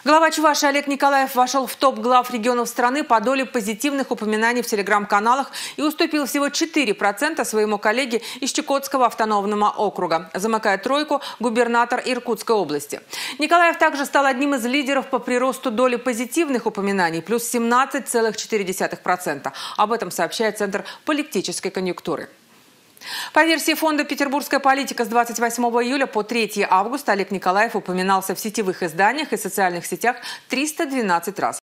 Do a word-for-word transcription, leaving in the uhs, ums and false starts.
Глава Чувашии Олег Николаев вошел в топ глав регионов страны по доле позитивных упоминаний в телеграм-каналах и уступил всего четыре процента своему коллеге из Чукотского автономного округа. Замыкает тройку губернатор Иркутской области. Николаев также стал одним из лидеров по приросту доли позитивных упоминаний – плюс семнадцать целых четыре десятых процента. Об этом сообщает Центр политической конъюнктуры. По версии фонда «Петербургская политика» с двадцать восьмого июля по третье августа Олег Николаев упоминался в сетевых изданиях и социальных сетях триста двенадцать раз.